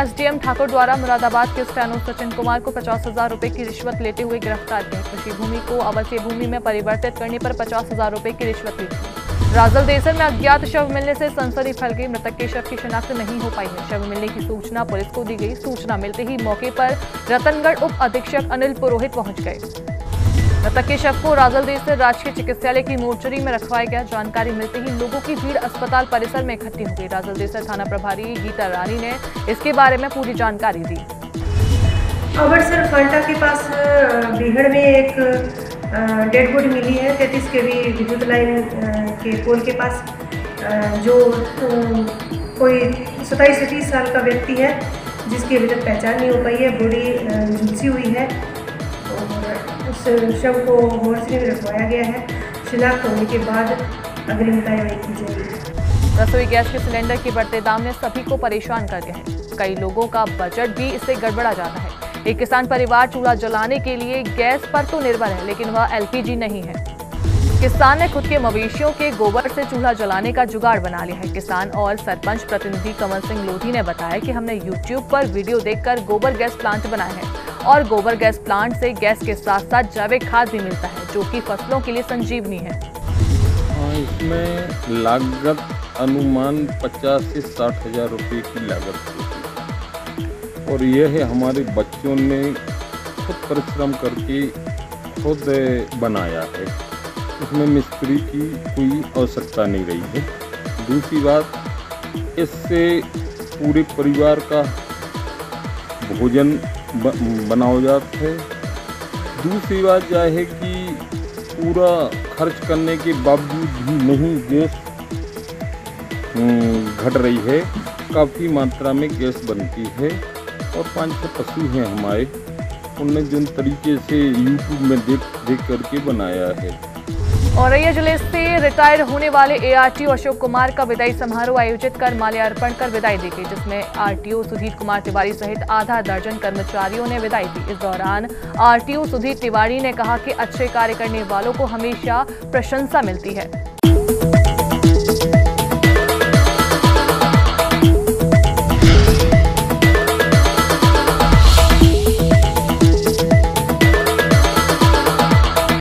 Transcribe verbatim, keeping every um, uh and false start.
SDM Thakur द्वारा मुरादाबाद के steno Sachin Kumar को पचास हजार रुपए की रिश्वत लेते हुए गिरफ्तार किया। कृषि भूमि को आवासीय भूमि में परिवर्तित करने पर पचास हजार रुपए की रिश्वत ली थी। राजल देसर में अज्ञात शव मिलने से सनसनी फैल गई। मृतक के शव की शिनाख्त नहीं हो पाई है। शव मिलने की सूचना पुलिस को दी गई। सूचना मिलते ही मौके पर रतनगढ़ उप अधीक्षक अनिल पुरोहित पहुंच गए। मृतक के शव को राजल देसर राजकीय चिकित्सालय की मोर्चरी में रखवाया गया। जानकारी मिलते ही लोगों की भीड़ अस्पताल परिसर में इकट्ठी हो गई। राजल देसर थाना प्रभारी गीता रानी ने इसके बारे में पूरी जानकारी दी। अमृतसर फल्टा के पास बीहड़ में एक डेड बॉडी मिली है तैंतीस के वी विद्युत लाइन के पोल के पास, जो कोई सत्ताईस से तीस साल का व्यक्ति है जिसकी अभी तक पहचान नहीं हो पाई है। बॉडी झुलसी हुई है और उस शव को मोर्चरी में रखवाया गया है। शिनाख्त होने के बाद अग्रिम कार्रवाई की जाएगी। रसोई गैस के सिलेंडर के बढ़ते दाम ने सभी को परेशान कर दिया है। कई लोगों का बजट भी इससे गड़बड़ा जाता है। एक किसान परिवार चूल्हा जलाने के लिए गैस पर तो निर्भर है, लेकिन वह एलपीजी नहीं है। किसान ने खुद के मवेशियों के गोबर से चूल्हा जलाने का जुगाड़ बना लिया है। किसान और सरपंच प्रतिनिधि कमल सिंह लोधी ने बताया कि हमने यूट्यूब पर वीडियो देखकर गोबर गैस प्लांट बनाया है और गोबर गैस प्लांट से गैस के साथ साथ जैविक खाद भी मिलता है, जो कि फसलों के लिए संजीवनी है। इसमें लागत अनुमान पचास से साठ हजार रुपये की लागत होती है और यह है हमारे बच्चों ने खुद परिश्रम करके खुद बनाया है। इसमें मिस्त्री की कोई आवश्यकता नहीं रही है। दूसरी बात, इससे पूरे परिवार का भोजन बनाया जाता है। दूसरी बात यह है कि पूरा खर्च करने के बावजूद भी नहीं गैस घट रही है। काफ़ी मात्रा में गैस बनती है और पाँच छः पशु हैं हमारे, उनने जिन तरीके से यूट्यूब में देख देख करके बनाया है। औरैया जिले से रिटायर होने वाले एआरटीओ अशोक कुमार का विदाई समारोह आयोजित कर माल्यार्पण कर विदाई दी गई, जिसमें आरटीओ सुधीर कुमार तिवारी सहित आधा दर्जन कर्मचारियों ने विदाई दी। इस दौरान आरटीओ सुधीर तिवारी ने कहा कि अच्छे कार्य करने वालों को हमेशा प्रशंसा मिलती है।